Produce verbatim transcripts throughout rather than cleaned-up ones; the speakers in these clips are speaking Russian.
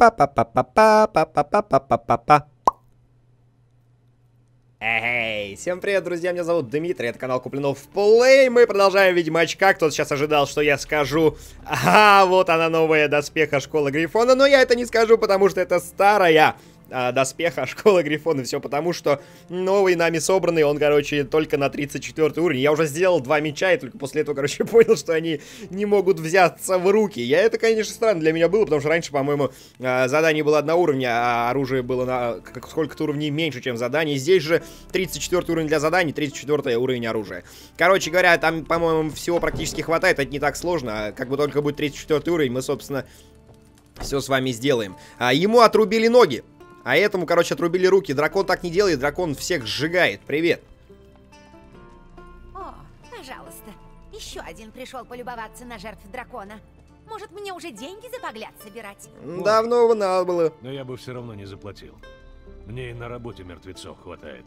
Па-па-па-па-па-па-па-па-па-па. Эй, всем привет, друзья, меня зовут Дмитрий, это канал Куплинов Плей, мы продолжаем Ведьмачка. Кто-то сейчас ожидал, что я скажу: ага, вот она, новая доспеха Школы Грифона, но я это не скажу, потому что это старая а, доспеха Школы Грифона, все потому, что новый нами собранный, он, короче, только на тридцать четвёртый уровень. Я уже сделал два меча, и только после этого, короче, понял, что они не могут взяться в руки. Я это, конечно, странно для меня было, потому что раньше, по-моему, задание было одного уровня, а оружие было на сколько-то уровней меньше, чем задание. Здесь же тридцать четвёртый уровень для заданий, тридцать четвёртый уровень оружия. Короче говоря, там, по-моему, всего практически хватает, это не так сложно. Как бы только будет тридцать четвёртый уровень, мы, собственно, все с вами сделаем. А ему отрубили ноги. А этому, короче, отрубили руки. Дракон так не делает, дракон всех сжигает. Привет. О, пожалуйста. Еще один пришел полюбоваться на жертв дракона. Может, мне уже деньги за погляд собирать? Давно бы надо было. Но я бы все равно не заплатил. Мне и на работе мертвецов хватает.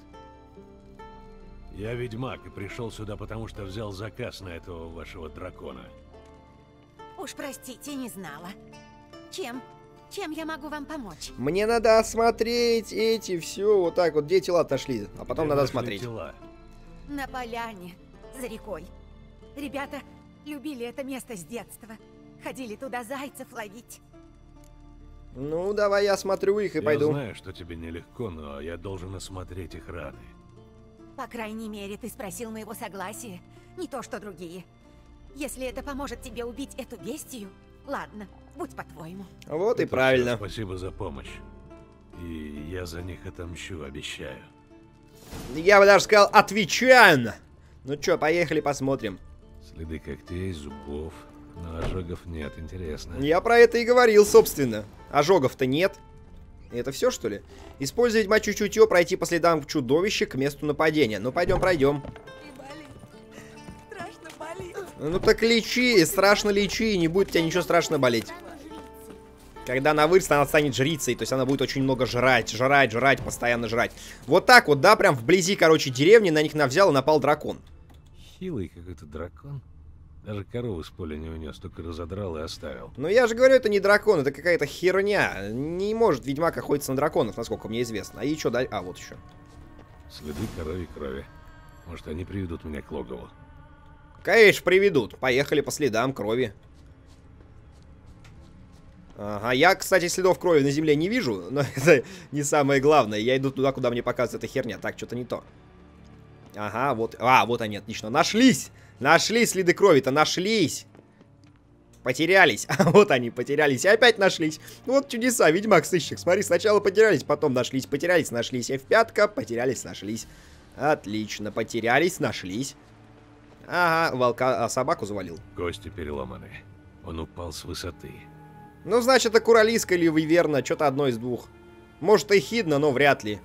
Я ведьмак и пришел сюда, потому что взял заказ на этого вашего дракона. Уж простите, не знала. Чем? Чем я могу вам помочь? Мне надо осмотреть эти, все, вот так вот, где тела отошли, а потом Где надо нашли осмотреть. Тела? На поляне, за рекой. Ребята любили это место с детства. Ходили туда зайцев ловить. Ну, давай я осмотрю их и я пойду. Я знаю, что тебе нелегко, но я должен осмотреть их раны. По крайней мере, ты спросил моего согласия. Не то, что другие. Если это поможет тебе убить эту бестию, ладно, будь по-твоему. Вот и Это правильно. все, спасибо за помощь. И я за них отомщу, обещаю. Я бы даже сказал, отвечаю. Ну чё, поехали посмотрим. Следы когтей, зубов, но ожогов нет, интересно. Я про это и говорил, собственно. Ожогов-то нет. Это все, что ли? Использовать мочу чутье, пройти по следам чудовища к месту нападения. Ну, пойдем, пройдем. Ну так лечи, страшно лечи, не будет у тебя ничего страшно болеть. Когда она вырастет, она станет жрицей, то есть она будет очень много жрать, жрать, жрать, постоянно жрать. Вот так вот, да, прям вблизи, короче, деревни, на них навзял и напал дракон. Хилый какой-то дракон. Даже корову с поля не унес, только разодрал и оставил. Ну я же говорю, это не дракон, это какая-то херня. Не может ведьмак охотиться на драконов, насколько мне известно. А и что дальше? А, вот еще. Следы коровьей крови. Может, они приведут меня к логову. Конечно, приведут. Поехали по следам крови. Ага, я, кстати, следов крови на земле не вижу, но это не самое главное. Я иду туда, куда мне показывает эта херня. Так, что-то не то. Ага, вот. А, вот они, отлично. Нашлись! Нашлись следы крови-то, нашлись! Потерялись. А вот они, потерялись. И опять нашлись. Вот чудеса, ведьмак-сыщик. Смотри, сначала потерялись, потом нашлись. Потерялись, нашлись. F пять, потерялись, нашлись. Отлично, потерялись, нашлись. Ага, волка, а собаку завалил. Кости переломаны. Он упал с высоты. Ну, значит, это куралиска или выверна, что-то одно из двух. Может, и хидно, но вряд ли.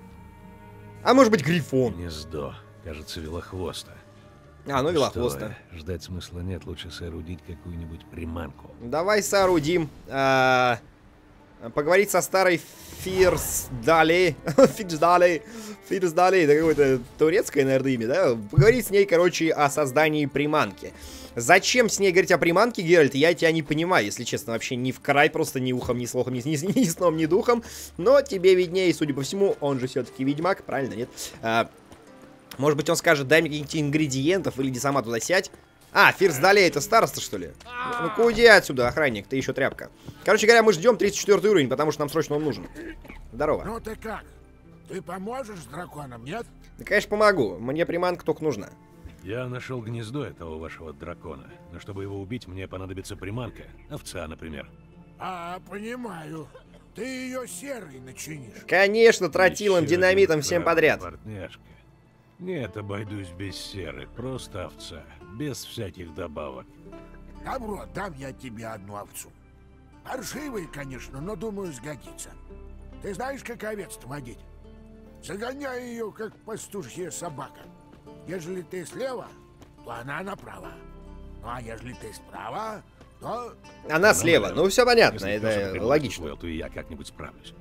А может быть, грифон. Гнездо. Кажется, велохвоста. А, ну велохвоста. Что, ждать смысла нет, лучше соорудить какую-нибудь приманку. Давай соорудим. А, поговорить со старой Фирсдалей. Фирсдалей. Фирсдалей, это какое-то турецкое, наверное, имя, да? Поговорить с ней, короче, о создании приманки. Зачем с ней говорить о приманке, Геральт, я тебя не понимаю, если честно, вообще ни в край, просто ни ухом, ни слухом, ни, ни, ни сном, ни духом. Но тебе виднее, судя по всему, он же все-таки ведьмак, правильно, нет? А, может быть, он скажет, дай мне каких-нибудь ингредиентов, или иди сама туда сядь. А, Фирсдалей, это староста, что ли? Ну-ка, уйди отсюда, охранник, ты еще тряпка. Короче говоря, мы ждем тридцать четвёртый уровень, потому что нам срочно он нужен. Здорово. Ну ты как? Ты поможешь с драконом, нет? Да, конечно, помогу. Мне приманка только нужна. Я нашел гнездо этого вашего дракона. Но чтобы его убить, мне понадобится приманка. Овца, например. А, понимаю. Ты ее серой начинишь. Конечно, тротилом, Еще динамитом, один всем прав, подряд. Партняшка. Нет, обойдусь без серы. Просто овца. Без всяких добавок. Добро, дам я тебе одну овцу. Паршивый, конечно, но думаю, сгодится. Ты знаешь, как овец-то водить? Загоняй ее, как пастушья собака. Ежели ты слева, то она направо. Ну а ежели ты справа, то... Она слева. Ну, все понятно, Если это кто-то логично. усвоил, то и я как-нибудь справлюсь.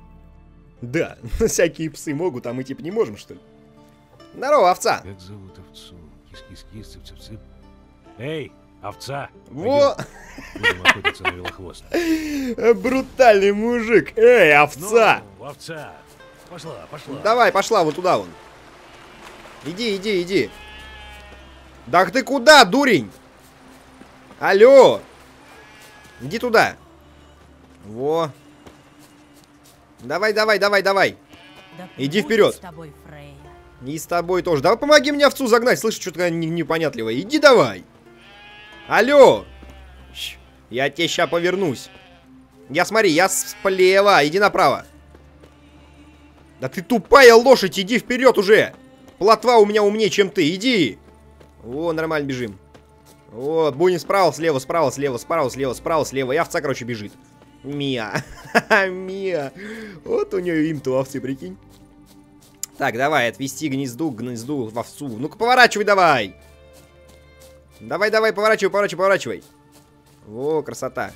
Да, всякие псы могут, а мы типа не можем, что ли? Здорово, овца. Как зовут овцу? Кис-кис-кис, цып-цып-цып. Эй, Овца. Во! Будем охотиться на велохвост. Брутальный мужик. Эй, овца! Ну, овца. Пошла, пошла. Давай, пошла вон туда вон. Иди, иди, иди. Да ты куда, дурень? Алло. Иди туда. Во. Давай, давай, давай, давай. Да Иди прибудет вперед. с тобой, Фрейя. И с тобой тоже. Давай помоги мне овцу загнать. Слышишь, что-то непонятливое. Иди давай. Алло. Щ, я тебе сейчас повернусь. Я смотри, я слева. Иди направо. Да ты тупая лошадь, иди вперед уже. Плотва у меня умнее, чем ты. Иди. О, нормально бежим. Вот, будем справа, слева, справа, слева, справа, слева, справа, слева. И овца, короче, бежит. Мия. Мия. Вот у нее им-то овцы, прикинь. Так, давай, отвести гнезду, гнезду в овцу. Ну-ка, поворачивай давай. Давай, давай, поворачивай, поворачивай, поворачивай. Во, красота.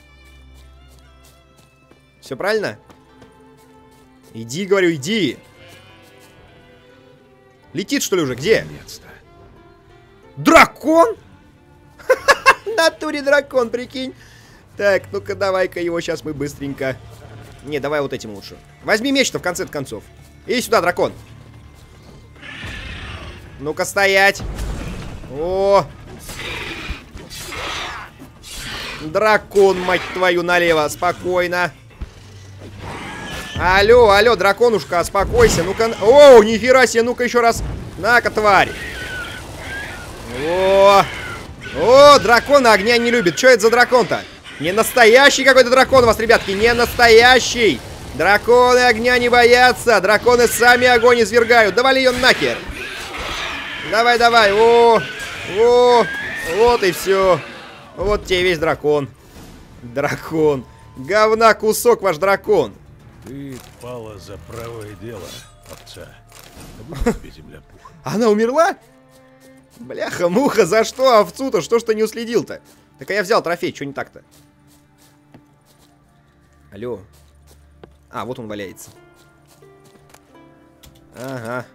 Все правильно? Иди, говорю, иди. Летит, что ли, уже? Где? Наконец-то. Дракон? В натуре дракон, прикинь. Так, ну-ка, давай-ка его сейчас мы быстренько... Не, давай вот этим лучше. Возьми меч-то в конце концов. Иди сюда, дракон. Ну-ка, стоять. О! Дракон, мать твою, налево. Спокойно. Алло, алло, драконушка, успокойся. Ну-ка... О, нифига себе, ну-ка еще раз. На-ка, тварь. О! О, дракон огня не любит. Что это за дракон-то? Не настоящий какой-то дракон у вас, ребятки. Не настоящий. Драконы огня не боятся. Драконы сами огонь извергают. Давай ее нахер. Давай, давай. О, о, вот и все. Вот тебе весь дракон. Дракон. Говна кусок ваш дракон. Ты пала за правое дело, овца. Да будет тебе земля пух. Она умерла? Бляха-муха, за что овцу-то? Что ж ты не уследил-то? Так а я взял трофей, что не так-то? Алло. А, вот он валяется. Ага.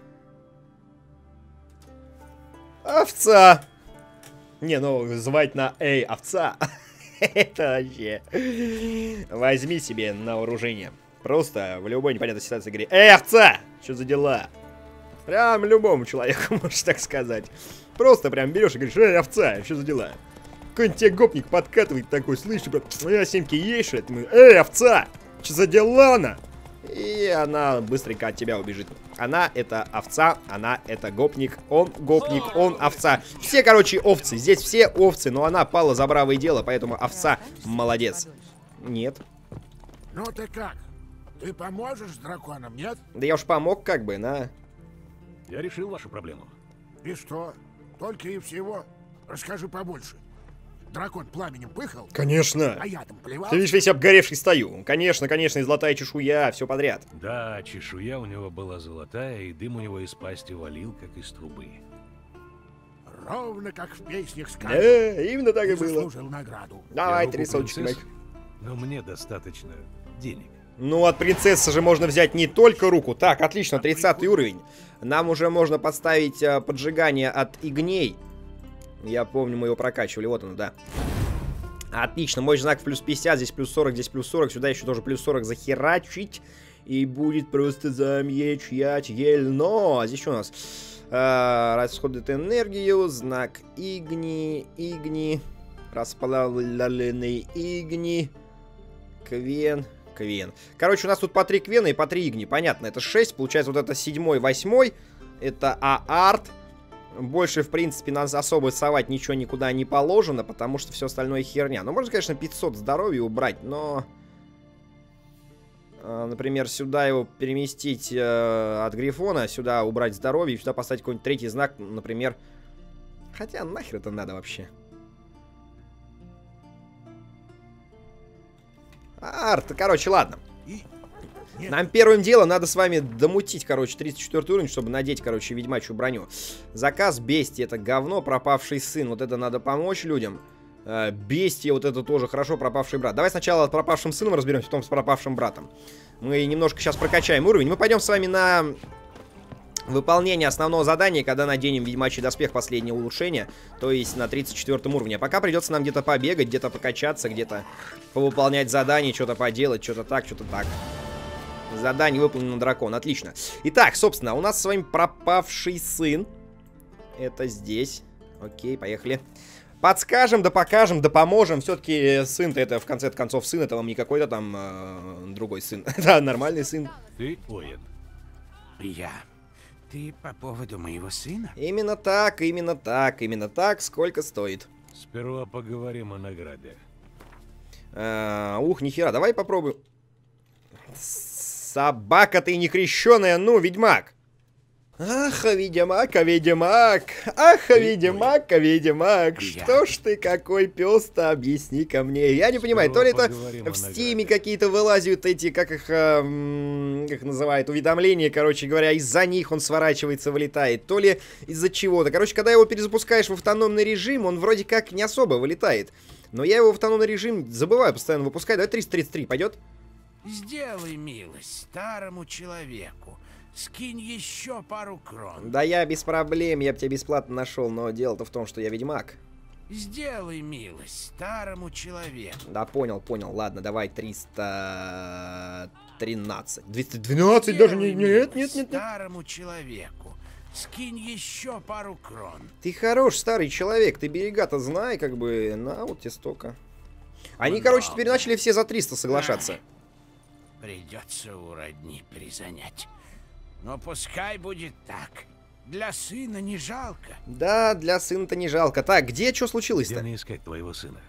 Овца. Не, ну, звать на «Эй, овца». Это вообще... Возьми себе на вооружение. Просто в любой непонятной ситуации говори: «Эй, овца! Что за дела?» Прям любому человеку, можешь так сказать. Просто прям берешь и говоришь: «Эй, овца, что за дела?» Какой-нибудь тебе гопник подкатывает такой: «Слышь, брат, я семки ешь, это мы, эй, овца, что за дела она?» И она быстренько от тебя убежит. Она это овца, она это гопник, он гопник, он овца. Все, короче, овцы, здесь все овцы, но она пала за бравое дело, поэтому овца молодец. Нет. Ну ты как? Ты поможешь с драконом, нет? Да я уж помог как бы, на. Я решил вашу проблему. И что? Только и всего? Расскажи побольше. Дракон пламенем пыхал? Конечно. А я там плевал? Ты видишь, весь обгоревший стою. Конечно, конечно, и золотая чешуя, все подряд. Да, чешуя у него была золотая, и дым у него из пасти валил, как из трубы. Ровно как в песнях сказано. Да, именно так и Ты было. заслужил награду. Давай, Я три руку соточки, принцессы, Майк. но мне достаточно денег. Ну, от принцессы же можно взять не только руку. Так, отлично, тридцатый уровень. Нам уже можно подставить а, поджигание от игней. Я помню, мы его прокачивали. Вот оно, да. Отлично, мой знак плюс пятьдесят, здесь плюс сорок, здесь плюс сорок. Сюда еще тоже плюс сорок захерачить. И будет просто замечательно. Здесь что у нас? А, расходует энергию, знак игни, игни. Расплавленный игни. Квен. Квен. Короче, у нас тут по три квена и по три игни. Понятно, это шесть. Получается, вот это седьмой, восьмой. Это А-арт. Больше, в принципе, нас особо совать ничего никуда не положено, потому что все остальное херня. Ну, можно, конечно, пятьсот здоровья убрать, но... Э, например, сюда его переместить э, от Грифона, сюда убрать здоровье, сюда поставить какой-нибудь третий знак, например. Хотя, нахер это надо вообще? Арт, короче, ладно. Нам первым делом надо с вами домутить, короче, тридцать четвёртый уровень, чтобы надеть, короче, ведьмачью броню. Заказ бестии, это говно, пропавший сын. Вот это надо помочь людям. Э, бестия, вот это тоже хорошо, пропавший брат. Давай сначала с пропавшим сыном разберемся, потом с пропавшим братом. Мы немножко сейчас прокачаем уровень. Мы пойдем с вами на выполнение основного задания, когда наденем ведьмачий доспех, последнее улучшение, то есть на тридцать четвёртом уровне. А пока придется нам где-то побегать, где-то покачаться, где-то повыполнять задания, что-то поделать, что-то так, что-то так. Задание выполнено, дракон. Отлично. Итак, собственно, у нас с вами пропавший сын. Это здесь. Окей, поехали. Подскажем, да покажем, да поможем. Все-таки сын-то это, в конце концов, сын. Это вам не какой-то там э, другой сын. Это нормальный сын. Ты Оуэн. Я. Ты по поводу моего сына? Именно так, именно так, именно так. Сколько стоит? Сперва поговорим о награде. А, ух, нихера, давай попробуем. Собака ты не крещеная, ну, ведьмак. Ах, ведьмак, а ведьмак. Ах, ведьмак, а ведьмак. Что ж ты какой пес-то, объясни-ка мне. Я не понимаю, то ли это в стиме какие-то вылазят эти, как их, э, как называют, уведомления, короче говоря, из-за них он сворачивается, вылетает, то ли из-за чего-то. Короче, когда его перезапускаешь в автономный режим, он вроде как не особо вылетает. Но я его в автономный режим забываю постоянно выпускать. Давай триста тридцать три пойдет? Сделай милость старому человеку. Скинь еще пару крон. Да я без проблем, я бы тебя бесплатно нашел, но дело-то в том, что я ведьмак. Сделай милость старому человеку. Да, понял, понял. Ладно, давай триста тринадцать. двести двенадцать даже не... Нет, нет, нет, нет. Старому человеку. Скинь еще пару крон. Ты хорош, старый человек, ты берега-то знай, как бы, на вот тебе столько. Они, короче, теперь начали все за триста соглашаться. Придется у родни призанять. Но пускай будет так. Для сына не жалко. Да, для сына-то не жалко. Так, где что случилось-то? Где мне искать твоего сына?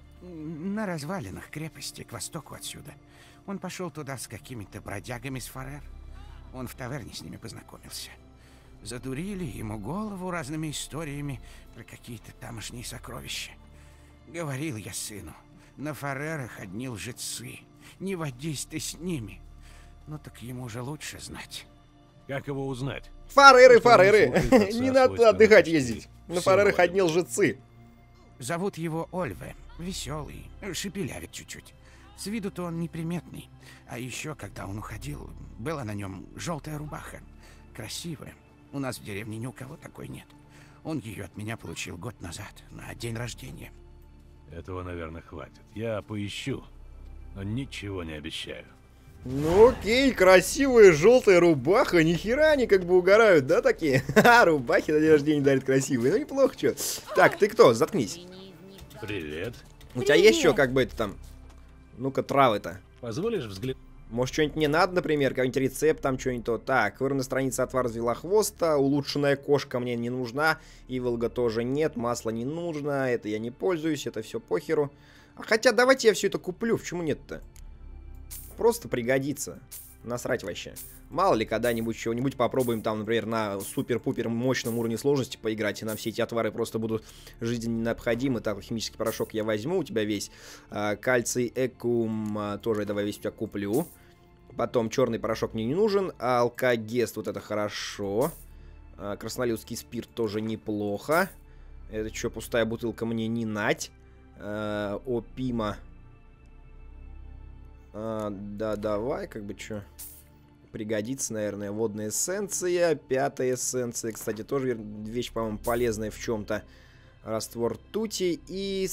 На развалинах крепости, к востоку отсюда. Он пошел туда с какими-то бродягами с Фарер. Он в таверне с ними познакомился. Задурили ему голову разными историями про какие-то тамошние сокровища. Говорил я сыну, на Фарерах одни лжецы. Не водись ты с ними. Ну так ему же лучше знать. Как его узнать? Фареры, фареры! Не надо отдыхать ездить. На фарерах одни лжецы. Зовут его Ольве. Веселый, шепелявит чуть-чуть. С виду-то он неприметный. А еще, когда он уходил, была на нем желтая рубаха. Красивая. У нас в деревне ни у кого такой нет. Он ее от меня получил год назад, на день рождения. Этого, наверное, хватит. Я поищу, но ничего не обещаю. Ну окей, красивая желтая рубаха, нихера они как бы угорают, да, такие? Ха, рубахи на день рождения дарят красивые, ну неплохо, что. Так, ты кто? Заткнись. Привет. У тебя есть что, как бы это там? Ну-ка, травы-то. Позволишь взглянуть? Может, что-нибудь не надо, например, какой-нибудь рецепт, там что-нибудь то. Так, вырвана страница отвар зверохвоста, улучшенная кошка мне не нужна, иволга тоже нет, масло не нужно, это я не пользуюсь, это все похеру. А хотя давайте я все это куплю, почему нет-то? Просто пригодится. Насрать вообще. Мало ли, когда-нибудь чего-нибудь попробуем там, например, на супер-пупер мощном уровне сложности поиграть, и нам все эти отвары просто будут жизненно необходимы. Так, химический порошок я возьму у тебя весь. А, кальций экум а, тоже давай весь у тебя куплю. Потом черный порошок мне не нужен. Алкогест, вот это хорошо. А, краснолюдский спирт тоже неплохо. Это что, пустая бутылка мне не нать. А, опима. А, да, давай, как бы, что пригодится, наверное. Водная эссенция, пятая эссенция. Кстати, тоже вещь, по-моему, полезная в чем-то. Раствор ртути и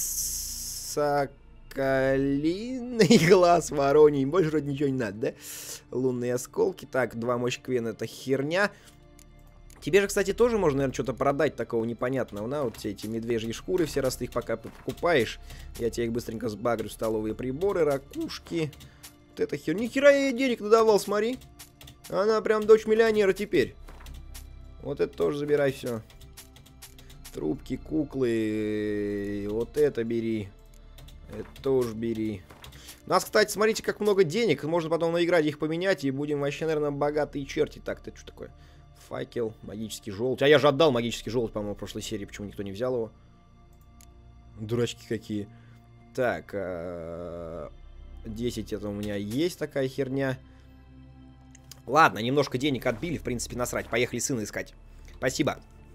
соколиный глаз вороний. Больше вроде ничего не надо, да? Лунные осколки. Так, два мощь-квен, это херня. Тебе же, кстати, тоже можно, наверное, что-то продать такого непонятного. На, вот все эти медвежьи шкуры, все раз ты их пока покупаешь. Я тебе их быстренько сбагрю. Столовые приборы, ракушки. Вот это хер... Нихера я ей денег надавал, смотри. Она прям дочь миллионера теперь. Вот это тоже забирай все. Трубки, куклы. Вот это бери. Это тоже бери. У нас, кстати, смотрите, как много денег. Можно потом на игре их поменять. И будем вообще, наверное, богатые черти. Так, это что такое? Факел, магический желудь. А я же отдал магический желудь, по-моему, в прошлой серии. Почему никто не взял его? Дурачки какие. Так, десять это у меня есть такая херня. Ладно, немножко денег отбили. В принципе, насрать. Поехали сына искать. Спасибо.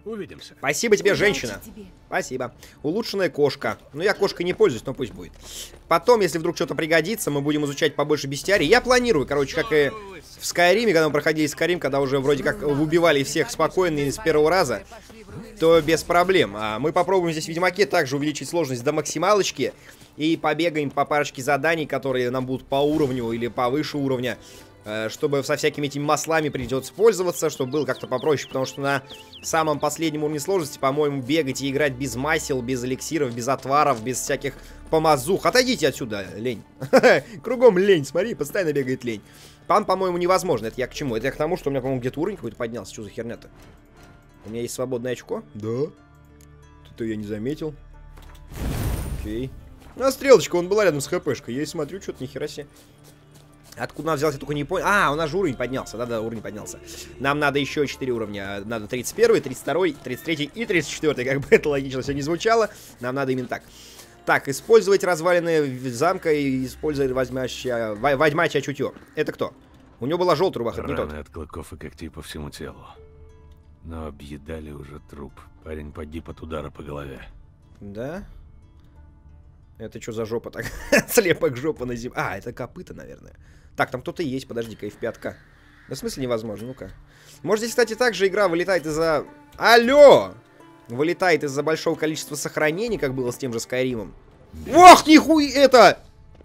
Увидимся. Спасибо тебе, Удачи женщина. тебе. Спасибо. Улучшенная кошка. Ну, я кошкой не пользуюсь, но пусть будет. Потом, если вдруг что-то пригодится, мы будем изучать побольше бестиарий. Я планирую, короче, как и в Скайриме, когда мы проходили Скайрим, когда уже вроде как убивали всех спокойно и с первого раза, то без проблем. А мы попробуем здесь в Ведьмаке также увеличить сложность до максималочки. И побегаем по парочке заданий, которые нам будут по уровню или повыше уровня. Чтобы со всякими этими маслами придется пользоваться, чтобы было как-то попроще, потому что на самом последнем уровне сложности, по-моему, бегать и играть без масел, без эликсиров, без отваров, без всяких помазух. Отойдите отсюда, лень. Кругом лень, смотри, постоянно бегает лень. Там, по-моему, невозможно. Это я к чему? Это я к тому, что у меня, по-моему, где-то уровень какой-то поднялся. Что за херня-то? У меня есть свободное очко? Да. Что-то я не заметил. Окей. А стрелочка, он была рядом с хпшкой. Я и смотрю, что-то нихера себе. Откуда она взялась, я только не понял. А, у нас же уровень поднялся. Да-да, уровень поднялся. Нам надо еще четыре уровня. Надо тридцать первый, тридцать второй, тридцать третий и тридцать четвёртый. Как бы это логично все не звучало. Нам надо именно так. Так, использовать развалины замка и использовать возьмащее... Водьмачье чутье. Это кто? У него была желтая рубаха, это не тот. Раны от клыков и когтей по всему телу. Но объедали уже труп. Парень погиб от удара по голове. Да? Это что за жопа так? Слепок жопа на земле. А, это копыта, наверное. Так, там кто-то есть, подожди-ка, эф пять. Да в смысле невозможно, ну-ка. Может, здесь, кстати, также игра вылетает из-за... Алло! Вылетает из-за большого количества сохранений, как было с тем же Скайримом. Ох, нихуй это!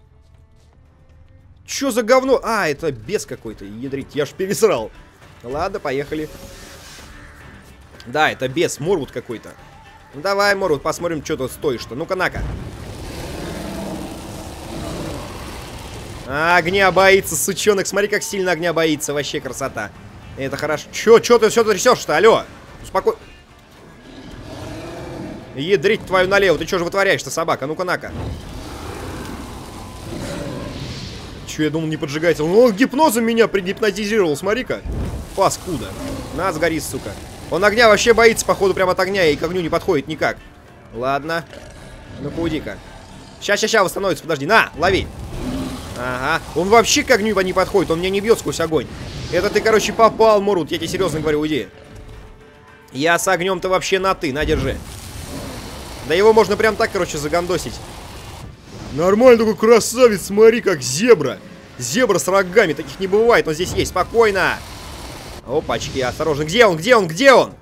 Чё за говно? А, это бес какой-то, ядрить, я ж пересрал. Ладно, поехали. Да, это бес, Морвуд какой-то. Ну, давай, Морвуд, посмотрим, что тут стоишь-то. Ну-ка, на-ка. А, огня боится, сучонок. Смотри, как сильно огня боится. Вообще красота. Это хорошо. Чё, чё ты все трясешь-то? Алло. Успокой. Ядрить твою налево. Ты чё же вытворяешь-то, собака? Ну-ка, на-ка. Чё, я думал, не поджигается. Он гипнозом меня пригипнотизировал. Смотри-ка. Паскуда. На, сгори, сука. Он огня вообще боится, походу, прямо от огня. И к огню не подходит никак. Ладно. Ну-ка, уйди-ка. Ща, ща, ща, восстановится. Подожди. На, лови. Ага. Он вообще к огню не подходит. Он меня не бьет сквозь огонь. Это ты, короче, попал, Морут. Я тебе серьезно говорю, уйди. Я с огнем-то вообще на ты. На, держи. Да его можно прям так, короче, загандосить. Нормально, такой красавец. Смотри, как зебра. Зебра с рогами. Таких не бывает. Он здесь есть. Спокойно. Опачки, осторожно. Где он? Где он? Где он?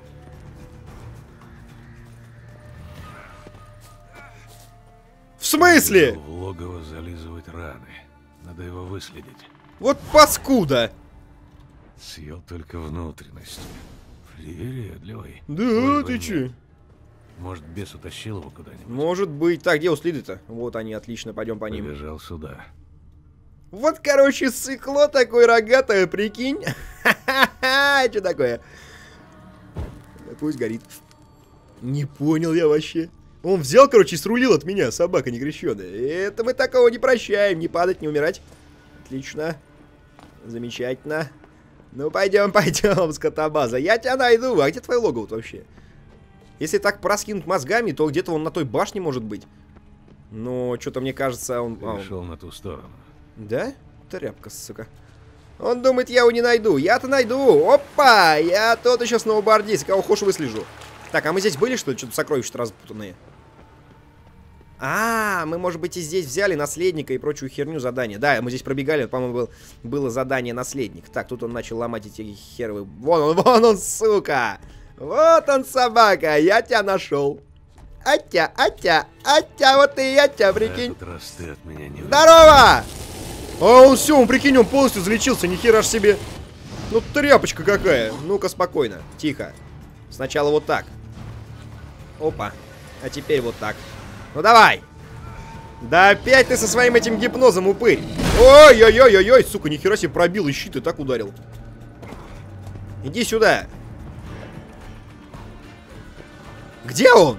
В смысле? В логово зализывать раны. Надо его выследить. Вот паскуда. Съел только внутренности. Привередливый. Да, Ой, ты че? Может, бес утащил его куда-нибудь? Может быть. Так, где у следы-то? Вот они, отлично, пойдем по ним. Побежал сюда. Вот, короче, сыкло такое рогатое, прикинь. Ха-ха-ха, что такое? Пусть горит. Не понял я вообще. Он взял, короче, и срулил от меня, собака некрещеная. Это мы такого не прощаем. Не падать, не умирать. Отлично. Замечательно. Ну, пойдем, пойдем, скотобаза. Я тебя найду. А где твое логово вообще? Если так проскинуть мозгами, то где-то он на той башне может быть. Но что-то мне кажется, он... Перешел а, он... на ту сторону. Да? Тряпка, сука. Он думает, я его не найду. Я-то найду. Опа! Я тот еще сноубордист. Кого хочешь, выслежу. Так, а мы здесь были, что ли? Что-то сокровища распутанные. А, мы, может быть, и здесь взяли наследника и прочую херню задания. Да, мы здесь пробегали, по-моему, был, было задание наследник. Так, тут он начал ломать эти херовые... Вон он, вон он, сука! Вот он, собака, я тебя нашел. Атя, атя, атя, вот и я тебя, прикинь. Этот раз ты от меня не... Здорово! А он все, он, прикинь, он полностью залечился, нихера ж себе. Ну, тряпочка какая. Ну-ка, спокойно, тихо. Сначала вот так. Опа. А теперь вот так. Ну, давай. Да опять ты со своим этим гипнозом, упырь. Ой-ой-ой-ой-ой, сука, нихера себе пробил и щит и так ударил. Иди сюда. Где он?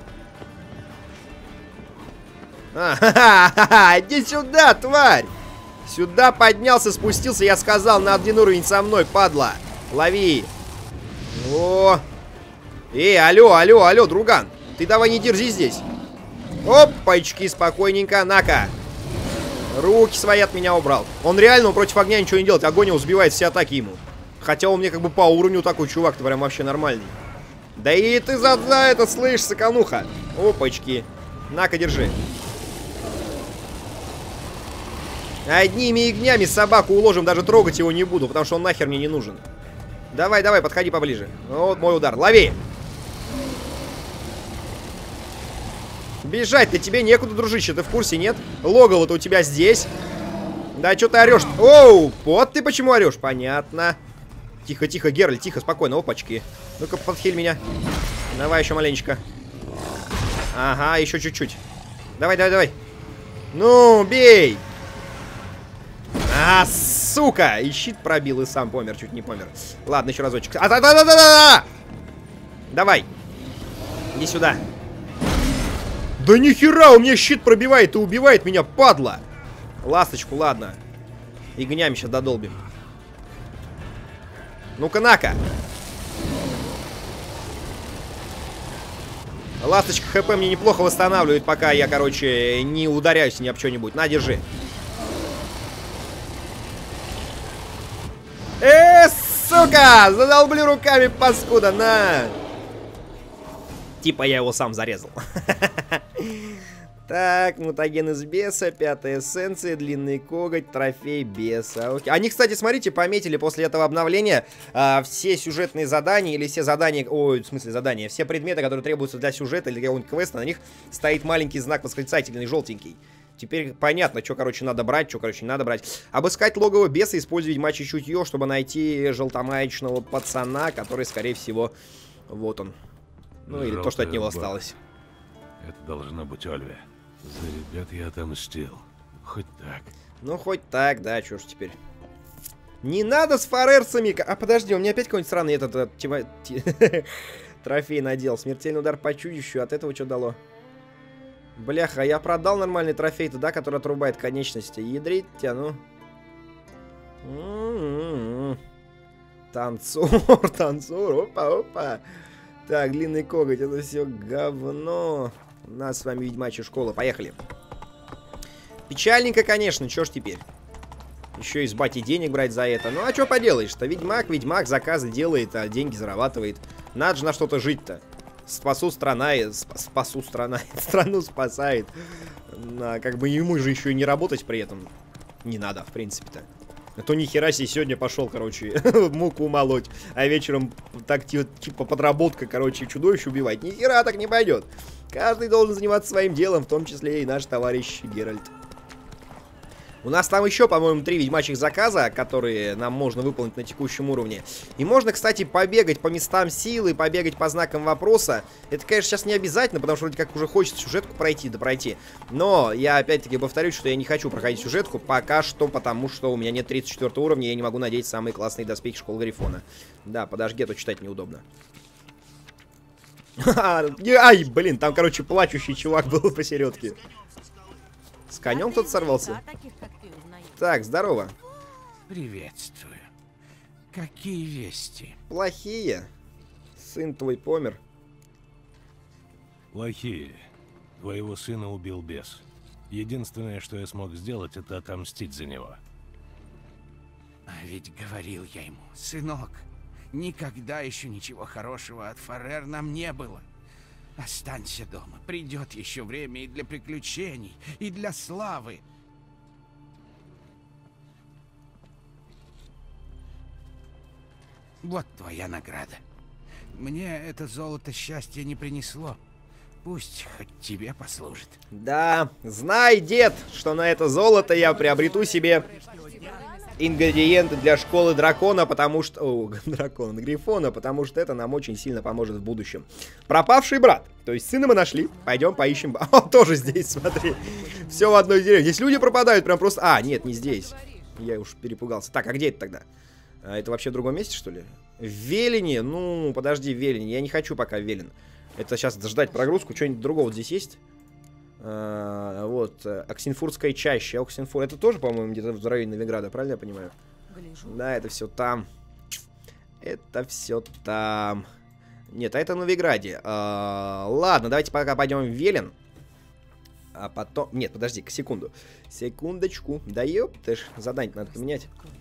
А-ха-ха-ха, иди сюда, тварь. Сюда поднялся, спустился, я сказал, на один уровень со мной, падла. Лови. О. Эй, алло, алло, алло, друган. Ты давай не дерзи здесь. Опачки, спокойненько, на-ка. Руки свои от меня убрал. Он реально, он против огня ничего не делает. Огонь его сбивает все атаки ему. Хотя он мне как бы по уровню такой чувак-то прям вообще нормальный. Да и ты за, за это, слышь, соколуха. Опачки. На-ка, держи. Одними ягнями собаку уложим, даже трогать его не буду, потому что он нахер мне не нужен. Давай, давай, подходи поближе. Вот мой удар. Лови! Бежать-то тебе некуда, дружище, ты в курсе, нет? Логово-то у тебя здесь. Да, что ты орешь? Оу, вот ты почему орешь? Понятно. Тихо, тихо, Геральт, тихо, спокойно, опачки. Ну-ка, подхиль меня. Давай еще маленечко. Ага, еще чуть-чуть. Давай, давай, давай. Ну, бей! А, сука! И щит пробил, и сам помер, чуть не помер. Ладно, еще разочек. А, да, да, да, да, да! Давай. Иди сюда. Да нихера, у меня щит пробивает и убивает меня, падла. Ласточку, ладно. Ягнями сейчас додолбим. Ну-ка, на-ка. Ласточка хп мне неплохо восстанавливает, пока я, короче, не ударяюсь ни об что-нибудь. На, держи. Э, сука! Задолблю руками, паскуда, на! Типа я его сам зарезал. Так, мутаген из беса, пятая эссенция, длинный коготь, трофей беса. Окей. Они, кстати, смотрите, пометили после этого обновления а, все сюжетные задания или все задания, ой, в смысле задания, все предметы, которые требуются для сюжета или какого-нибудь квеста, на них стоит маленький знак восклицательный, желтенький. Теперь понятно, что, короче, надо брать, что, короче, не надо брать. Обыскать логово беса, использовать ведьмачье чутье, чтобы найти желтомаечного пацана, который, скорее всего, вот он. Ну, или то, что от него осталось. Это должно быть Ольвия. За ребят я отомстил. Хоть так. Ну, хоть так, да, чё ж теперь. Не надо с фарерцами. А, подожди, у меня опять какой-нибудь странный этот... этот тима... трофей надел. Смертельный удар по чудищу. От этого что дало? Бляха, я продал нормальный трофей-то, да, который отрубает конечности. Ядрить тебя, ну. М-м-м. Танцор, танцор, опа-опа. Так, длинный коготь, это все говно. У нас с вами ведьмачья школа, поехали. Печальненько, конечно, чё ж теперь. Еще и с бати денег брать за это. Ну а что поделаешь-то? Ведьмак, ведьмак заказы делает, а деньги зарабатывает. Надо же на что-то жить-то. Спасу страна, сп спасу страна, страну спасает. А, как бы ему же еще и не работать при этом не надо, в принципе-то. А то нихера себе сегодня пошел, короче, муку молоть, а вечером так типа подработка, короче, чудовище убивать. Нихера так не пойдет. Каждый должен заниматься своим делом, в том числе и наш товарищ Геральт. У нас там еще, по-моему, три ведьмачьих заказа, которые нам можно выполнить на текущем уровне. И можно, кстати, побегать по местам силы, побегать по знакам вопроса. Это, конечно, сейчас не обязательно, потому что вроде как уже хочется сюжетку пройти, да пройти. Но я опять-таки повторюсь, что я не хочу проходить сюжетку пока что, потому что у меня нет тридцать четвёртого уровня, и я не могу надеть самые классные доспехи школы Грифона. Да, подожди, а то читать неудобно. Ай, блин, там, короче, плачущий чувак был посередке. С конем кто-то сорвался. Так, здорово. Приветствую. Какие вести? Плохие. Сын твой помер. Плохие. Твоего сына убил бес. Единственное, что я смог сделать, это отомстить за него. А ведь говорил я ему, сынок, никогда еще ничего хорошего от Фарер нам не было. Останься дома, придет еще время и для приключений, и для славы. Вот твоя награда. Мне это золото счастья не принесло. Пусть хоть тебе послужит. Да, знай, дед, что на это золото я приобрету себе ингредиенты для школы дракона, потому что... О, дракона, Грифона, потому что это нам очень сильно поможет в будущем. Пропавший брат. То есть сына мы нашли. Пойдем поищем... А, он тоже здесь, смотри. Все в одной деревне. Здесь люди пропадают прям просто... А, нет, не здесь. Я уж перепугался. Так, а где это тогда? А, это вообще в другом месте, что ли? В Велине? Ну, подожди, в Велине. Я не хочу пока в Велин. Это сейчас ждать прогрузку. Что-нибудь другого здесь есть? А, вот, Оксенфурская чаща. Оксенфур, это тоже, по-моему, где-то в районе Новиграда, правильно я понимаю? Гляжу. Да, это все там. Это все там. Нет, а это в Новиграде. А, ладно, давайте пока пойдем в Велин. А потом... Нет, подожди, секунду. Секундочку. Да ёптыш, задание надо поменять.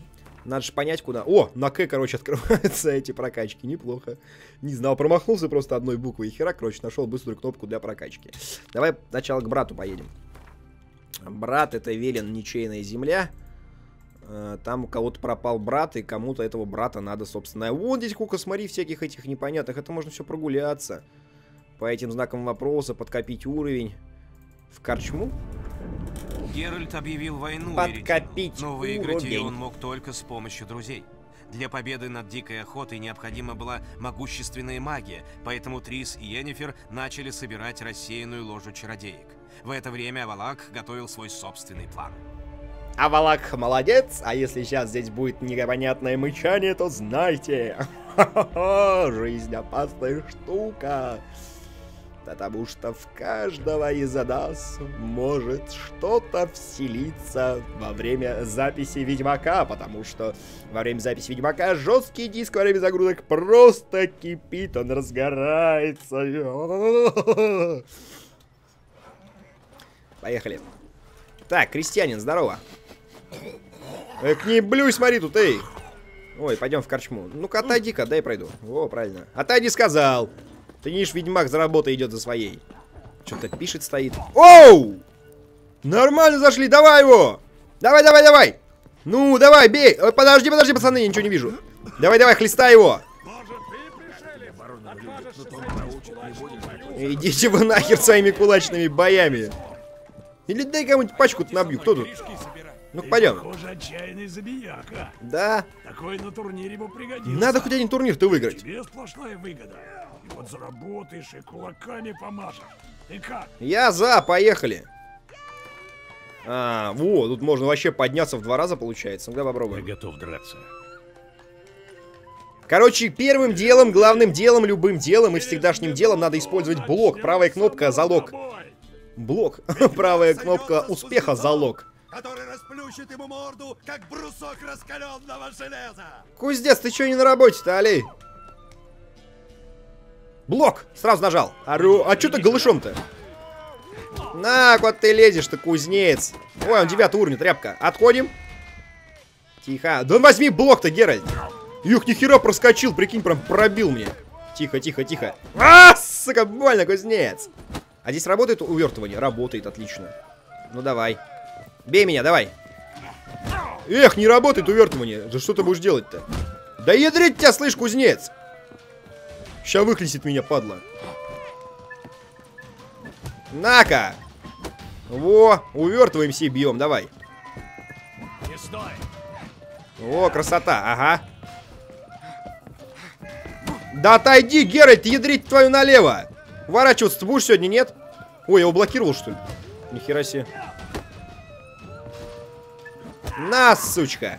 Надо же понять, куда... О, на К, короче, открываются эти прокачки. Неплохо. Не знал, промахнулся просто одной буквой. И хера, короче, нашел быструю кнопку для прокачки. Давай сначала к брату поедем. Брат, это Велен, ничейная земля. Там у кого-то пропал брат, и кому-то этого брата надо, собственно. Вон здесь сколько, смотри, всяких этих непонятных. Это можно все прогуляться. По этим знакам вопроса, подкопить уровень. В корчму? Геральт объявил войну Подкопить но выиграть уровень. ее он мог только с помощью друзей. Для победы над дикой охотой необходима была могущественная магия, поэтому Трис и Йеннифер начали собирать рассеянную ложу чародеек. В это время Авалак готовил свой собственный план. Авалак молодец, а если сейчас здесь будет непонятное мычание, то знайте, жизнь опасная штука. Потому что в каждого из нас может что-то вселиться во время записи Ведьмака. Потому что во время записи Ведьмака жесткий диск во время загрузок просто кипит, он разгорается. Поехали. Так, крестьянин, здорово. Эх, не блюй, смотри тут, эй. Ой, пойдем в корчму. Ну-ка, отойди-ка, дай пройду. О, правильно. Отойди, сказал. Ты не видишь, ведьмак за работой идет за своей. Что-то пишет, стоит. Оу! Нормально зашли, давай его! Давай, давай, давай! Ну, давай, бей! Ой, подожди, подожди, пацаны, я ничего не вижу. Давай, давай, хлестай его! Идите вы нахер своими кулачными боями. Или дай кому-нибудь пачку-то набью. Кто тут? Ну-ка, пойдем. Похоже, отчаянный забияка. Да. Такой на турнире бы пригодился. Надо хоть один турнир-то выиграть. Тебе сплошная выгода. И вот заработаешь, и кулаками помашешь. Ты как? Я за, поехали. А, во, тут можно вообще подняться в два раза, получается. Ну-ка, попробуем. Я готов драться. Короче, первым делом, главным делом, любым делом и всегдашним делом надо использовать блок. Правая кнопка залог. Блок. Правая кнопка успеха залог. Который расплющит ему морду, как брусок раскаленного железа. Кузнец, ты чё не на работе-то, Алей? Блок! Сразу нажал. Ору. А чё ты голышом-то? На, куда ты лезешь-то, кузнец? Ой, он девятый уровень, тряпка. Отходим. Тихо. Да возьми блок-то, Геральт. Юх, нихера проскочил, прикинь, прям пробил мне. Тихо, тихо, тихо. А, сука, больно, кузнец. А здесь работает увертывание? Работает, отлично. Ну давай. Бей меня, давай. Эх, не работает увертывание. Да что ты будешь делать-то? Да ядрить тебя, слышь, кузнец. Ща выхлестит меня, падла. На-ка. Во, увертываемся и бьем, давай. Не стой. О, красота, ага. Да отойди, Геральт, ядрить твою налево. Ворачиваться ты будешь сегодня, нет? Ой, я его блокировал, что ли? Нихера себе. На, сучка.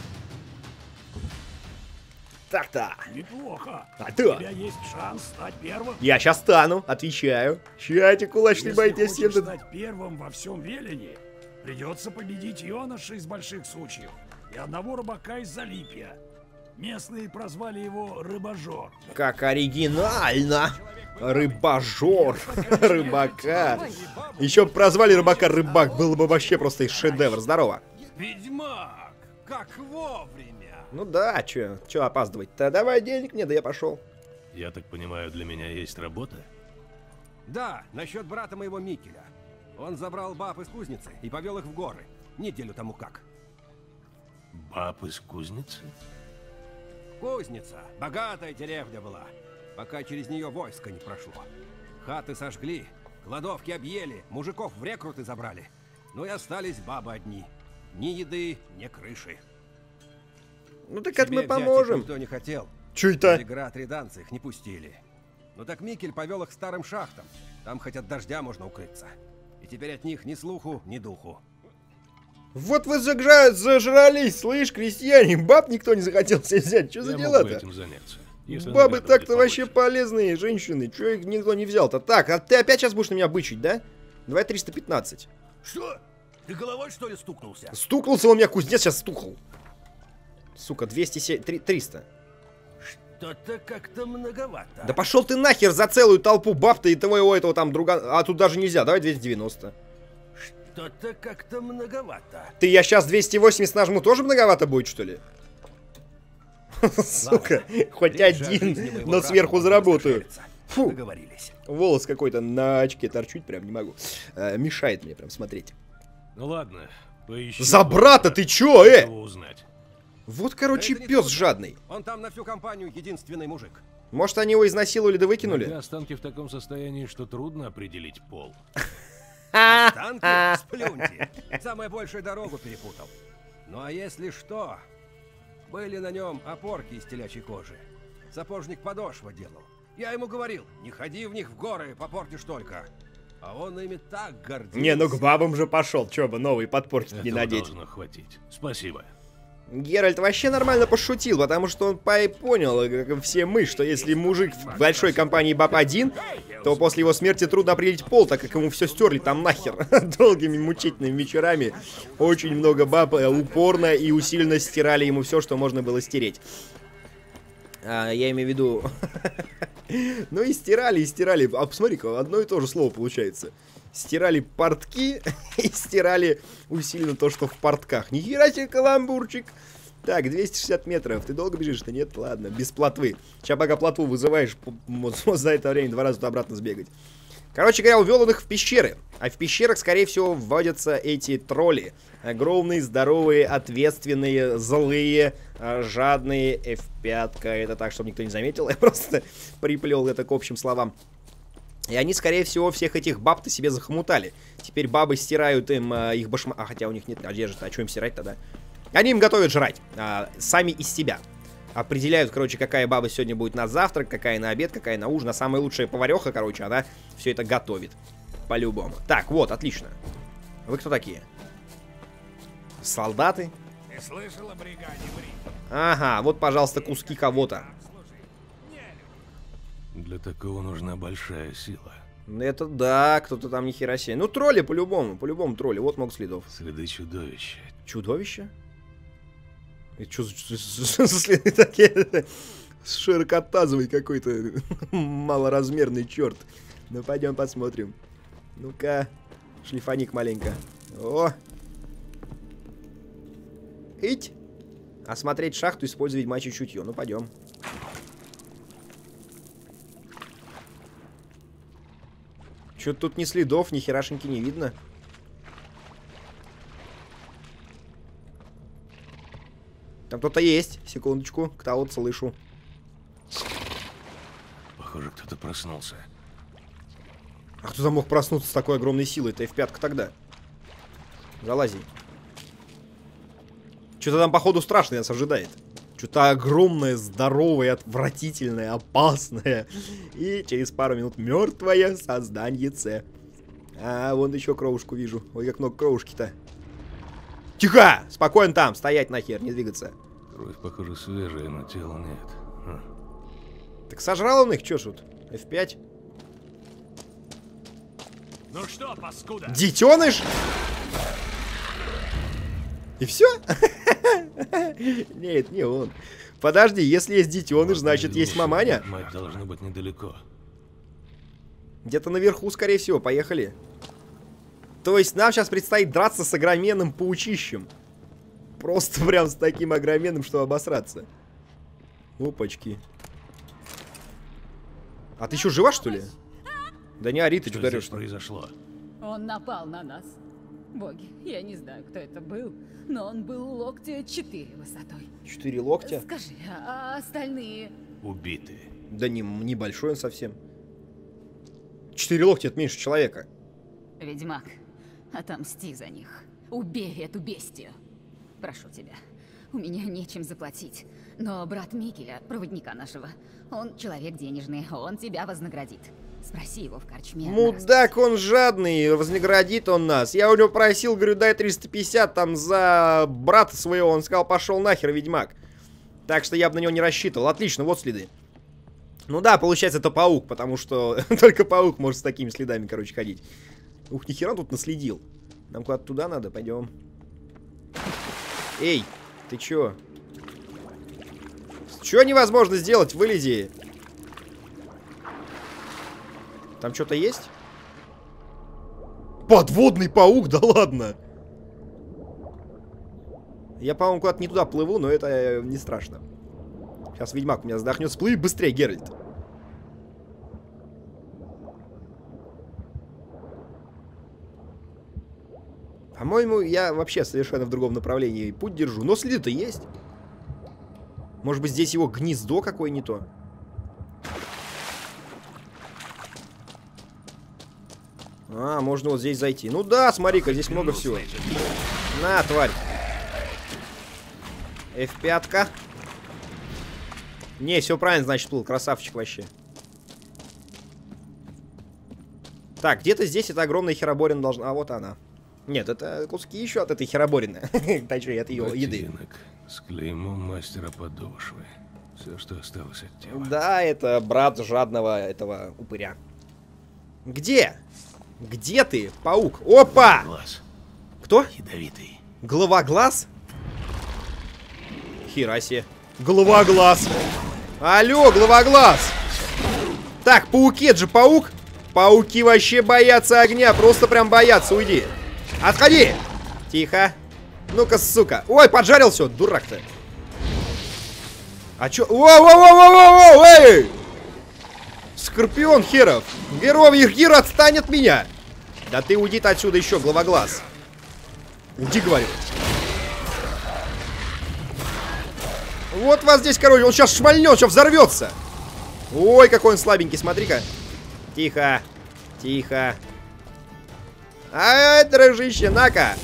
Так-то. Неплохо. А У то. тебя есть шанс стать первым. Я сейчас стану, отвечаю. Ща эти кулачные Если бои тебе хочешь всем... стать первым во всем Велене, придется победить юноша из больших сучьев и одного рыбака из Залипья. Местные прозвали его Рыбажор. Как оригинально. Рыбажор. Рыбака. Еще бы прозвали рыбака Рыбак. Было бы вообще просто шедевр. Здорово. Ведьмак, как вовремя. Ну да, чё, чё опаздывать-то? Давай денег мне, да я пошел. Я так понимаю, для меня есть работа? Да, насчет брата моего Микеля. Он забрал баб из кузницы и повел их в горы. Неделю тому как. Баб из кузницы? Кузница. Богатая деревня была, пока через нее войско не прошло. Хаты сожгли, кладовки объели, мужиков в рекруты забрали. Ну и остались бабы одни. Ни еды, ни крыши. Ну так это Себе мы взять их поможем. никто не хотел. Чё это? Град риданцы их не пустили. Ну так Микель повел их к старым шахтам. Там хоть от дождя можно укрыться. И теперь от них ни слуху, ни духу. Вот вы зажра... зажрались, слышь, крестьяне. Баб никто не захотел себе взять. Что за Я мог бы дела-то? этим заняться. Если Бабы награда так-то будет вообще побольше. полезные женщины. Чё их никто не взял-то? Так, а ты опять сейчас будешь на меня бычить, да? Давай триста пятнадцать. Что? Ты головой, что ли, стукнулся? Стукнулся у меня кузнец, сейчас стукнул. Сука, двести семь... триста. Что-то как-то многовато. Да пошел ты нахер за целую толпу баб-то и твоего этого там друга... А тут даже нельзя, давай двести девяносто. Что-то как-то многовато. Ты, я сейчас двести восемьдесят нажму, тоже многовато будет, что ли? Сука, хоть один, но сверху заработаю. Фу, Договорились. волос какой-то на очке торчит, прям не могу. Э, мешает мне прям смотреть. Ну ладно, поищи. За брата ты чё, э? Кого узнать. Вот, короче, Это не пес трудно. жадный. Он там на всю компанию единственный мужик. Может, они его изнасиловали да Мои выкинули? останки в таком состоянии, что трудно определить пол. Танки, сплюньте. Самое большее дорогу перепутал. Ну а если что, были на нем опорки из телячьей кожи. Сапожник подошва делал. Я ему говорил, не ходи в них в горы, попортишь только. А он ими так гордился. Не, ну к бабам же пошел, чё бы новый подпортить не Этого надеть. должно хватить. Спасибо. Геральт вообще нормально пошутил, потому что он по- понял, как и все мы, что если мужик в большой компании баб один, то после его смерти трудно определить пол, так как ему все стерли там нахер. Долгими мучительными вечерами очень много баб э, упорно и усиленно стирали ему все, что можно было стереть. А, я имею в виду... Ну и стирали, и стирали. А посмотри-ка, одно и то же слово получается. Стирали портки и стирали усиленно то, что в портках. Нихера себе каламбурчик. Так, двести шестьдесят метров. Ты долго бежишь-то? Нет? Ладно, без плотвы. Сейчас пока плотву вызываешь, за это время два раза обратно сбегать. Короче говоря, увел он их в пещеры. А в пещерах, скорее всего, вводятся эти тролли. Огромные, здоровые, ответственные, злые, жадные. эф пять. Это так, чтобы никто не заметил. Я просто приплел это к общим словам. И они, скорее всего, всех этих баб-то себе захомутали. Теперь бабы стирают им а, их башма... А, хотя у них нет одежды. А что им стирать тогда? Они им готовят жрать. А, сами из себя. Определяют, короче, какая баба сегодня будет на завтрак, какая на обед, какая на ужин. А самая лучшая повареха, короче, она все это готовит. По-любому. Так, вот, отлично. Вы кто такие? Солдаты? Ты слышал о бригаде Бри? Ага, вот, пожалуйста, куски кого-то. Для такого нужна большая сила. Это да, кто-то там нихера себе. Ну, тролли по-любому, по-любому тролли. Вот много следов. Следы чудовища. Чудовище? Это что за следы такие? Широкотазовый какой-то малоразмерный черт. Ну, пойдем посмотрим. Ну-ка, шлифаник маленько. О! Ить! Осмотреть шахту, использовать ведьмачье чутье. Ну, пойдем. Чё-то тут ни следов, ни херашеньки не видно. Там кто-то есть. Секундочку. Кто-то слышу. Похоже, кто-то проснулся. А кто там мог проснуться с такой огромной силой? Это эф пять тогда. Залази. Что-то там, походу, страшное нас ожидает. Что-то огромное, здоровое, отвратительное, опасное. И через пару минут мертвое созданьице. А, вон еще кровушку вижу. Ой, как много кровушки-то. Тихо! Спокойно там, стоять нахер, не двигаться. Кровь, похоже, свежая, но тела нет. Хм. Так сожрал он их, чё ж тут? эф пять. Ну что, паскуда? Детеныш? И все? Нет, не он. Подожди, если есть детеныш, значит есть маманя. Мать должна быть недалеко. Где-то наверху, скорее всего. Поехали. То есть нам сейчас предстоит драться с огроменным паучищем. Просто прям с таким огроменным, что обосраться. Опачки. А ты еще жива, что ли? Да не ори, ты что Что здесь даришь? произошло? Он напал на нас. Боги, я не знаю, кто это был, но он был локтя четыре высотой. Четыре локтя? Скажи, а остальные? Убиты. Да не, небольшой он совсем. Четыре локтя — это меньше человека. Ведьмак, отомсти за них. Убей эту бестию. Прошу тебя. У меня нечем заплатить. Но брат Микеля, проводника нашего, он человек денежный, он тебя вознаградит. Спроси его в корчме. Мудак, он жадный, вознаградит он нас. Я у него просил, говорю, дай триста пятьдесят там за брата своего. Он сказал, пошел нахер, ведьмак. Так что я бы на него не рассчитывал. Отлично, вот следы. Ну да, получается, это паук, потому что только паук может с такими следами, короче, ходить. Ух, нихера он тут наследил. Нам куда-то туда надо, пойдем. Эй, ты чё? Чё невозможно сделать? Вылези. Там что-то есть? Подводный паук? Да ладно. Я, по-моему, куда-то не туда плыву, но это не страшно. Сейчас ведьмак у меня вздохнет. Всплыви быстрее, Геральт. По-моему, я вообще совершенно в другом направлении путь держу. Но следы-то есть. Может быть, здесь его гнездо какое не то. А, можно вот здесь зайти. Ну да, смотри-ка, здесь много всего. На, тварь. эф пять. Не, все правильно, значит, плыл. Красавчик вообще. Так, где-то здесь эта огромная хероборина должна... А, вот она. Нет, это куски еще от этой хероборины. Точнее, от ее еды. С клеймом мастера подошвы. Все, что осталось от тела. Да, это брат жадного этого упыря. Где? Где ты, паук? Опа! Глаз. Кто? Ядовитый. Голова-глаз? Херасе. Голова-глаз. Алло, голова-глаз. Так, пауки, это же паук. Пауки вообще боятся огня. Просто прям боятся, уйди. Отходи. Тихо. Ну-ка, сука. Ой, поджарил все, дурак-то. А чё? Воу-воу-воу-воу-воу! Эй! Скорпион херов. Веровьих хер, отстань от меня. Да ты уйди-то отсюда еще, главоглаз. Уйди, говорю. Вот вас здесь, короче, он сейчас шмальнет, сейчас взорвется. Ой, какой он слабенький, смотри-ка. Тихо, тихо. Ай, дружище, на-ка.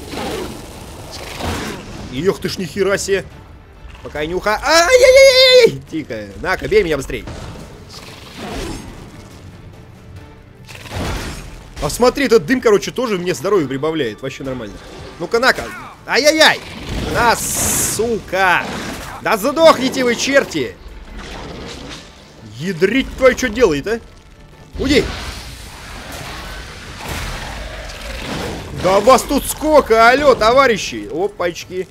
Эх ты ж нихера себе. Пока я не уха... Ай-яй-яй-яй! Тихо, на-ка, бей меня быстрей. А смотри, этот дым, короче, тоже мне здоровье прибавляет. Вообще нормально. Ну-ка, на-ка. Ай-яй-яй! На, сука! Да задохните вы, черти! Ядрить твой, что делает, а? Уйди! Да вас тут сколько, алло, товарищи! Опачки!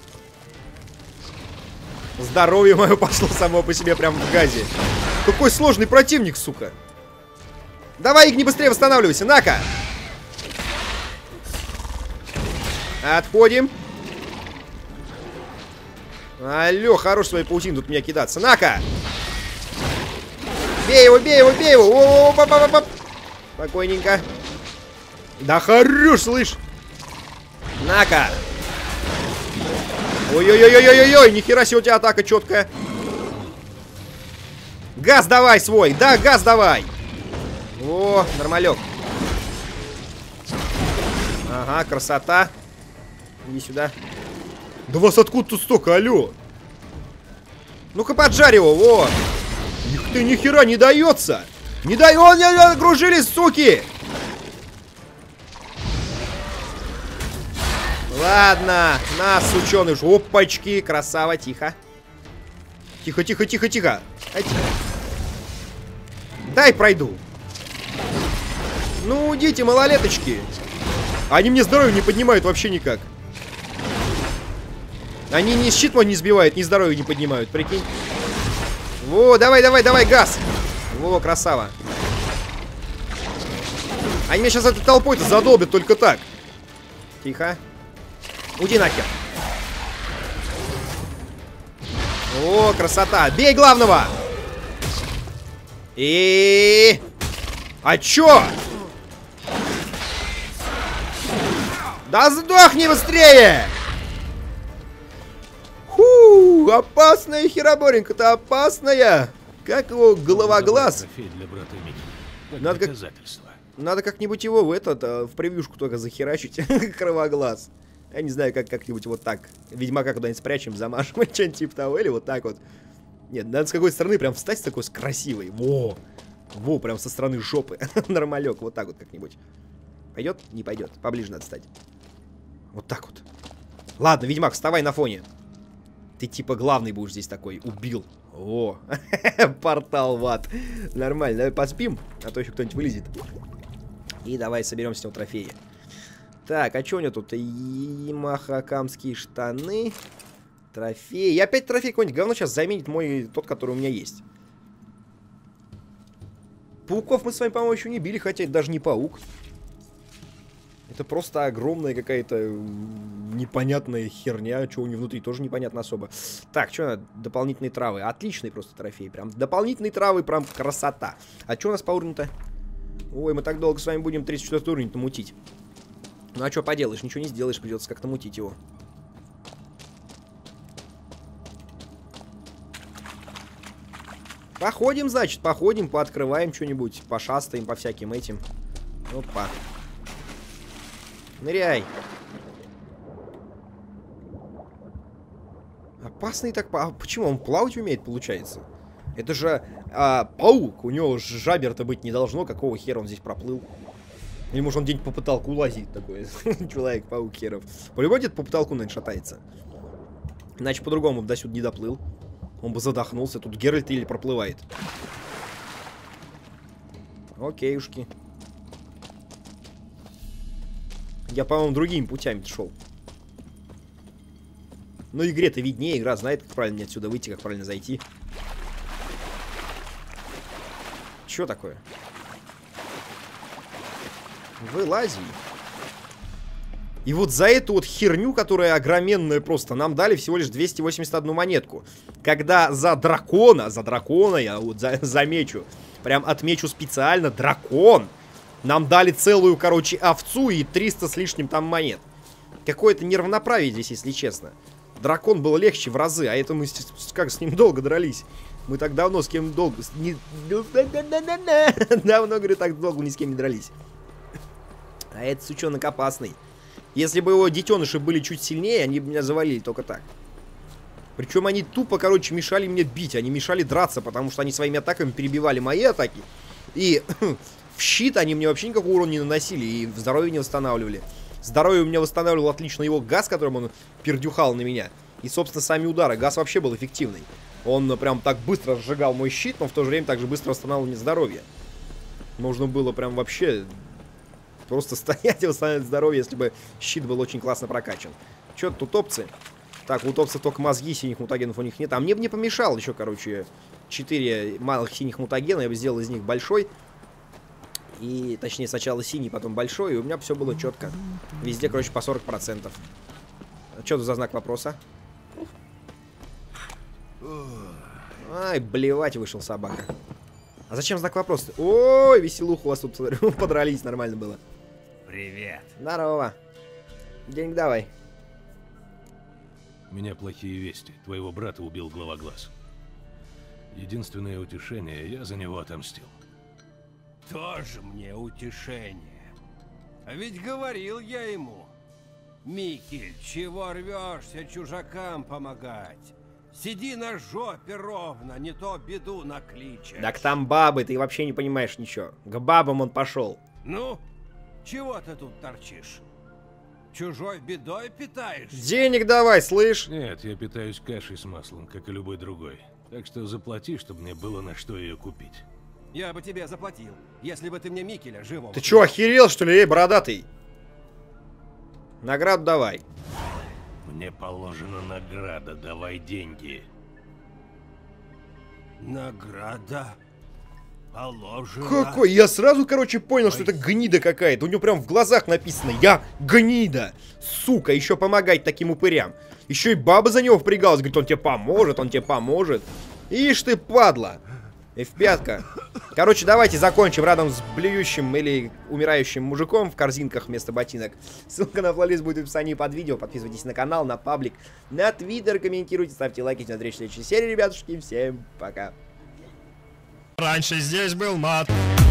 Здоровье мое пошло само по себе прям в газе. Какой сложный противник, сука! Давай, Игни, быстрее восстанавливайся, на-ка! Отходим. Алло, хорош своей паутин тут меня кидаться. На-ка! Бей его, бей его, бей его! О -о -о -о -о -о -о. Спокойненько. Да хорош, слышь! На-ка! Ой-ой-ой-ой-ой-ой! Нихера себе у тебя атака четкая. Газ давай свой! Да, газ давай! О, нормалек. Ага, красота. Иди сюда. Да вас откуда тут столько, алло? Ну-ка поджарь его, во! Их ты нихера не дается! Не дай, он не окружились, суки! Ладно, на, сученыш. Опачки, красава, тихо. Тихо, тихо, тихо, тихо. Дай пройду. Ну, уйдите, малолеточки. Они мне здоровье не поднимают вообще никак. Они ни щит мой не сбивают, ни здоровье не поднимают, прикинь. Во, давай, давай, давай, газ. Во, красава. Они меня сейчас этой толпой-то задолбят только так. Тихо. Уйди нахер. О, красота. Бей главного. И... А чё? Да сдохни быстрее! Фу, опасная хероборинка-то, опасная. Как его головоглаз. Надо как... Надо как-нибудь его в этот, в превьюшку только захерачить. Кровоглаз. Я не знаю, как как-нибудь вот так. Ведьмака куда-нибудь спрячем, замажем, что-нибудь типа того, или вот так вот. Нет, надо с какой стороны прям встать такой с красивой. Во! Во, прям со стороны жопы. Нормалек, вот так вот как-нибудь. Пойдет? Не пойдет. Поближе надо стать. Вот так вот. Ладно, Ведьмак, вставай на фоне. Ты типа главный будешь здесь такой. Убил. О, портал в ад. Нормально, давай поспим, а то еще кто-нибудь вылезет. И давай соберем с него трофеи. Так, а что у него тут? Ямахакамские штаны. Трофей. И опять трофей какой-нибудь говно сейчас заменит мой, тот, который у меня есть. Пауков мы с вами, по-моему, еще не били, хотя это даже не паук. Это просто огромная какая-то непонятная херня. Что у нее внутри, тоже непонятно особо. Так, что, дополнительные травы. Отличный просто трофей. Прям дополнительные травы, прям красота. А что у нас по уровню-то? Ой, мы так долго с вами будем тридцать четвёртый уровень-то мутить. Ну а что поделаешь, ничего не сделаешь, придется как-то мутить его. Походим, значит, походим, пооткрываем что-нибудь, пошастаем по всяким этим. Опа. Ныряй. Опасный так... А почему? Он плавать умеет, получается? Это же а, паук. У него жабер-то быть не должно. Какого хера он здесь проплыл? Или может он где-нибудь по потолку лазит такой? Человек-паук херов. По-любому где-то по потолку, наверное, шатается. Иначе по-другому бы до сюда не доплыл. Он бы задохнулся. Тут Геральт или проплывает. Окейушки. Я, по-моему, другими путями шел. Ну, игре-то виднее. Игра знает, как правильно мне отсюда выйти, как правильно зайти. Чё такое? Вылази. И вот за эту вот херню, которая огроменная просто, нам дали всего лишь двести восемьдесят одну монетку. Когда за дракона, за дракона, я вот за, замечу, прям отмечу специально, дракон, нам дали целую, короче, овцу и триста с лишним там монет. Какое-то неравноправие здесь, если честно. Дракон был легче в разы, а это мы с, как с ним долго дрались. Мы так давно с кем долго... Не... Давно, говорю, так долго ни с кем не дрались. А этот сучонок опасный. Если бы его детеныши были чуть сильнее, они бы меня завалили только так. Причем они тупо, короче, мешали мне бить. Они мешали драться, потому что они своими атаками перебивали мои атаки. И в щит они мне вообще никакого урона не наносили. И здоровье не восстанавливали. Здоровье у меня восстанавливал отлично его газ, которым он пердюхал на меня. И, собственно, сами удары. Газ вообще был эффективный. Он прям так быстро сжигал мой щит, но в то же время также быстро восстанавливал мне здоровье. Нужно было прям вообще просто стоять и восстанавливать здоровье, если бы щит был очень классно прокачан. Чё тут опции? Так, у утопцев только мозги, синих мутагенов у них нет. А мне бы не помешал еще, короче, четыре малых синих мутагена. Я бы сделал из них большой. И, точнее, сначала синий, потом большой. И у меня все было четко. Везде, короче, по сорок процентов. Что тут за знак вопроса? Ай, блевать вышел собака. А зачем знак вопроса? Ой, веселуха у вас тут, смотрю, подрались, нормально было. Привет. Здорово. Денег давай. У меня плохие вести. Твоего брата убил глава глаз. Единственное утешение, я за него отомстил. Тоже мне утешение. А ведь говорил я ему. Микель, чего рвешься чужакам помогать? Сиди на жопе ровно, не то беду накличешь. Так там бабы, ты вообще не понимаешь ничего. К бабам он пошел. Ну, чего ты тут торчишь? Чужой бедой питаешься? Денег давай, слышь? Нет, я питаюсь кашей с маслом, как и любой другой. Так что заплати, чтобы мне было на что ее купить. Я бы тебе заплатил, если бы ты мне Микеля живого... Ты чё, охерел, что ли, эй, бородатый? Награду давай. Мне положена награда, давай деньги. Награда положена. Какой? Я сразу, короче, понял, что это гнида какая-то. У него прям в глазах написано: я гнида. Сука, еще помогать таким упырям. Еще и баба за него впрягалась. Говорит, он тебе поможет, он тебе поможет. Ишь ты, падла. эф пять. Короче, давайте закончим рядом с блюющим или умирающим мужиком в корзинках вместо ботинок. Ссылка на плейлист будет в описании под видео. Подписывайтесь на канал, на паблик, на твиттер, комментируйте, ставьте лайки, смотрите следующие серии, ребятушки. Всем пока. Раньше здесь был мат.